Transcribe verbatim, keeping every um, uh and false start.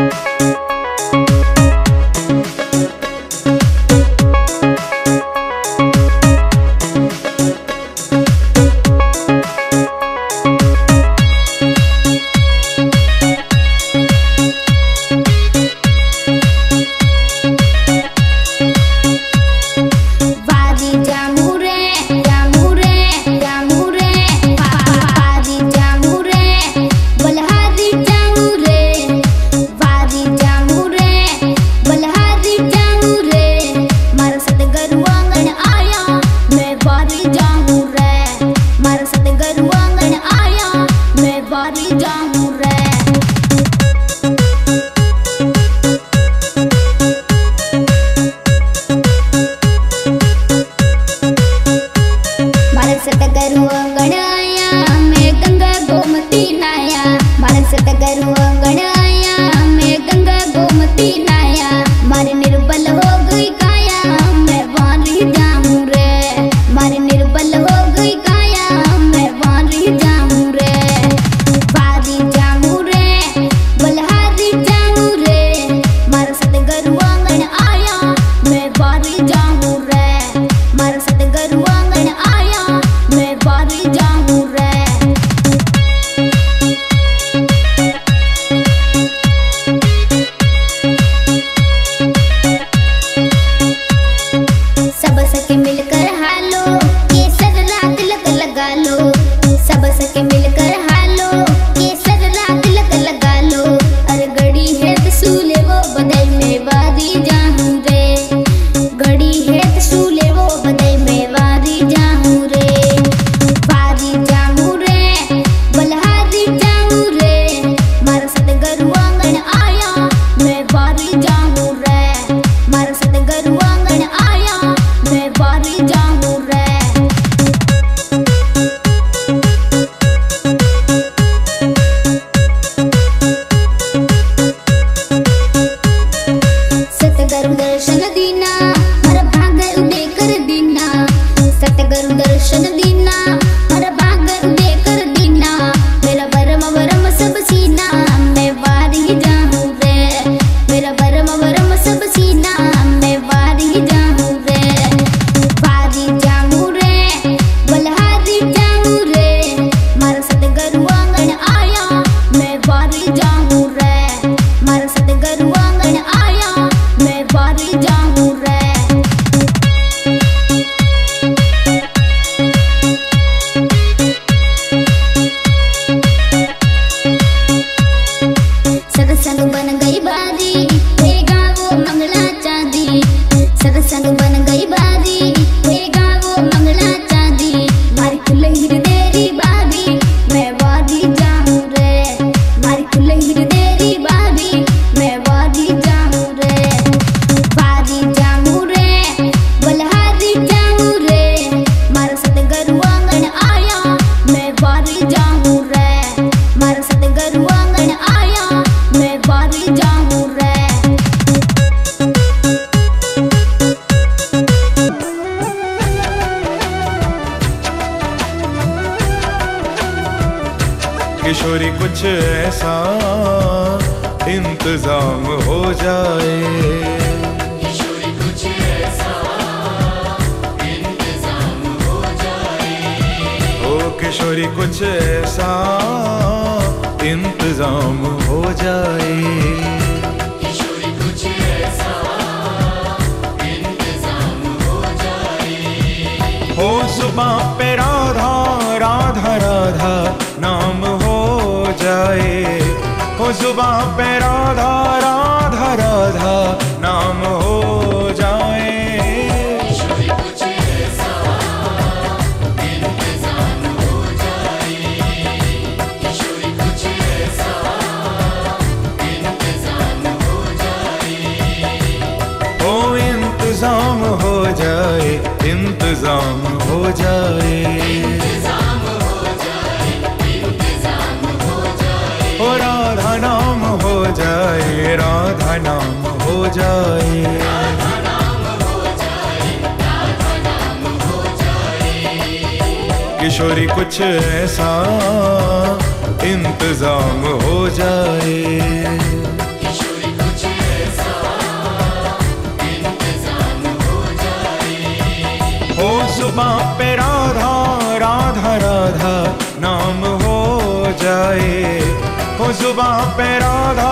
किशोरी कुछ ऐसा इंतजाम हो जाए, किशोरी कुछ ऐसा इंतजाम हो जाए, ओ किशोरी कुछ ऐसा इंतजाम हो जाए, किशोरी कुछ ऐसा इंतजाम हो जाए, हो सुबह पे राधा राधा राधा नाम हो जाए, हो जुबां पे राधा राधा राधा नाम हो जाए, किशोरी कुछ ऐसा इंतजाम हो जाए, किशोरी कुछ ऐसा इंतजाम हो जाए, ओ इंतजाम हो जाए, इंतजाम हो जाए, इंतजाम हो जाए, इंतजाम हो जाए, ओ राधा नाम हो जाए, राधा नाम हो जाए, राधा नाम हो जाए, राधा नाम हो जाए, किशोरी कुछ ऐसा इंतजाम हो जाए, किशोरी जुबां पे राधा राधा राधा नाम हो जाए, हो जुबां पे राधा